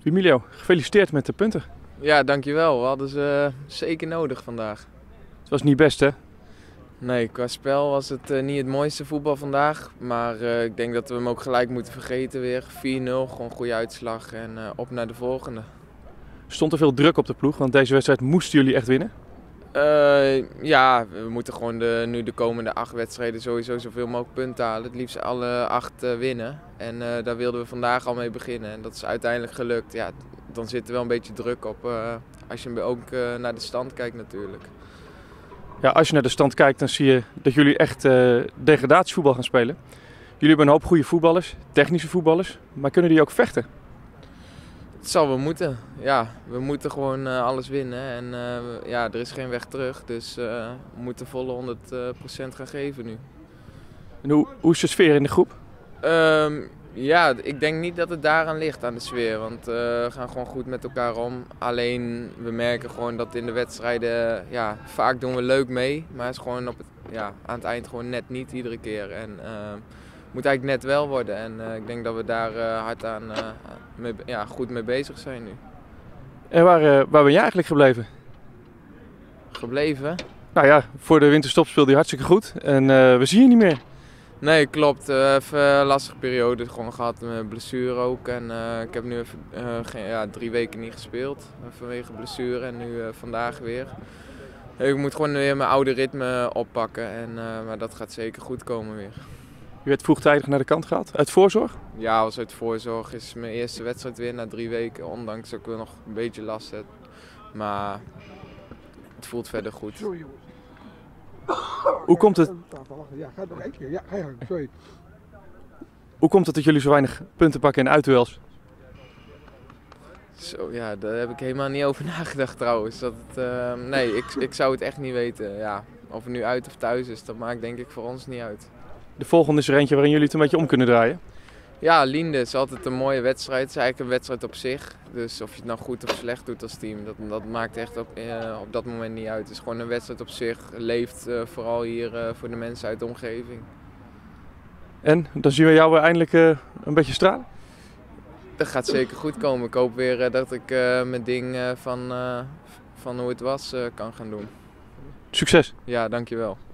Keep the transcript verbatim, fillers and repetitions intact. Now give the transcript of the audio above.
Emilio, gefeliciteerd met de punten. Ja, dankjewel. We hadden ze uh, zeker nodig vandaag. Het was niet best, hè? Nee, qua spel was het uh, niet het mooiste voetbal vandaag. Maar uh, ik denk dat we hem ook gelijk moeten vergeten weer. vier nul, gewoon een goede uitslag en uh, op naar de volgende. Stond er veel druk op de ploeg, want deze wedstrijd moesten jullie echt winnen? Uh, ja, we moeten gewoon de, nu de komende acht wedstrijden sowieso zoveel mogelijk punten halen. Het liefst alle acht uh, winnen. En uh, daar wilden we vandaag al mee beginnen. En dat is uiteindelijk gelukt. Ja, dan zit er wel een beetje druk op uh, als je ook uh, naar de stand kijkt natuurlijk. Ja, als je naar de stand kijkt, dan zie je dat jullie echt uh, degradatievoetbal gaan spelen. Jullie hebben een hoop goede voetballers, technische voetballers, maar kunnen die ook vechten? Het zal wel moeten. Ja, we moeten gewoon uh, alles winnen en uh, ja, er is geen weg terug. Dus uh, we moeten volle honderd procent gaan geven nu. En hoe, hoe is de sfeer in de groep? Um, ja, ik denk niet dat het daaraan ligt, aan de sfeer. Want uh, we gaan gewoon goed met elkaar om. Alleen, we merken gewoon dat in de wedstrijden, ja, vaak doen we leuk mee. Maar het is gewoon op het, ja, aan het eind gewoon net niet iedere keer. En uh, moet eigenlijk net wel worden. En uh, ik denk dat we daar uh, hard aan, uh, mee, ja, goed mee bezig zijn nu. En waar, uh, waar ben jij eigenlijk gebleven? Gebleven? Nou ja, voor de winterstop speelde je hartstikke goed. En uh, we zien je niet meer. Nee, klopt. Uh, even een lastige periode gewoon gehad met blessure ook. En uh, ik heb nu even, uh, geen, ja, drie weken niet gespeeld vanwege blessure en nu uh, vandaag weer. Ik moet gewoon weer mijn oude ritme oppakken, en, uh, maar dat gaat zeker goed komen weer. Je werd vroegtijdig naar de kant gehaald, uit voorzorg? Ja, was uit voorzorg. Is mijn eerste wedstrijd weer na drie weken, ondanks dat ik wel nog een beetje last heb. Maar het voelt verder goed. Hoe komt het? Ja, ga nog één keer. Ja, ga je gang. Sorry. Hoe komt het dat jullie zo weinig punten pakken in uitduels? Zo, ja, daar heb ik helemaal niet over nagedacht trouwens. Dat het, uh, nee, ik, ik zou het echt niet weten. Ja, of het nu uit of thuis is, dat maakt denk ik voor ons niet uit. De volgende is er eentje waarin jullie het een beetje om kunnen draaien. Ja, Linde is altijd een mooie wedstrijd. Het is eigenlijk een wedstrijd op zich. Dus of je het nou goed of slecht doet als team, dat, dat maakt echt op, uh, op dat moment niet uit. Het is gewoon een wedstrijd op zich. Leeft uh, vooral hier uh, voor de mensen uit de omgeving. En, dan zien we jou eindelijk uh, een beetje stralen? Dat gaat zeker goed komen. Ik hoop weer uh, dat ik uh, mijn ding uh, van, uh, van hoe het was uh, kan gaan doen. Succes! Ja, dankjewel.